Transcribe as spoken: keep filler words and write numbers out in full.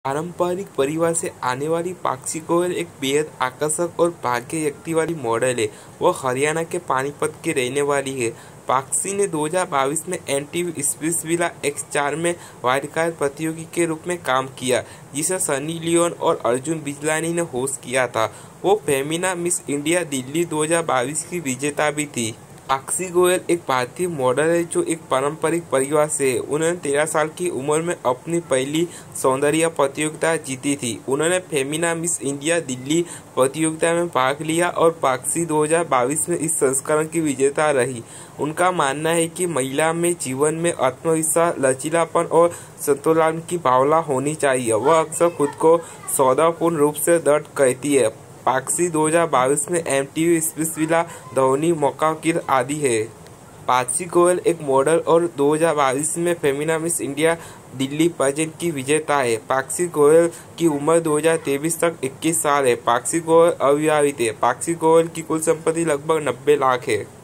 पारंपरिक परिवार से आने वाली पाक्षी गोयल एक बेहद आकर्षक और भाग्य व्यक्ति वाली मॉडल है। वह हरियाणा के पानीपत की रहने वाली है। पाक्षी ने दो हज़ार बाईस में एमटीवी स्प्लिट्सविला एक्स चार में वाइल्डकार्ड प्रतियोगी के रूप में काम किया, जिसे सनी लियोन और अर्जुन बिजलानी ने होस्ट किया था। वो फेमिना मिस इंडिया दिल्ली दो हज़ार बाईस की विजेता भी थी। पाक्षी गोयल एक भारतीय मॉडल है जो एक पारंपरिक परिवार से है। उन्होंने तेरह साल की उम्र में अपनी पहली सौंदर्य प्रतियोगिता जीती थी। उन्होंने फेमिना मिस इंडिया दिल्ली प्रतियोगिता में भाग लिया और पाक्षी दो हज़ार बाईस में इस संस्करण की विजेता रही। उनका मानना है कि महिला में जीवन में आत्मविश्वास, लचीलापन और संतुलन की भावना होनी चाहिए। वह अक्सर खुद को सौदापूर्ण रूप से दृढ़ कहती है। पाक्षी दो हज़ार बाईस में एमटीवी स्प्लिट्सविला, धोनी, मौका की आदि है। पाक्षी गोयल एक मॉडल और दो हज़ार बाईस में Femina Miss India Delhi pageant की विजेता है। पाक्षी गोयल की उम्र दो हज़ार तेईस तक इक्कीस साल है। पाक्षी गोयल अविवाहित है। पाक्षी गोयल की कुल संपत्ति लगभग नब्बे लाख है।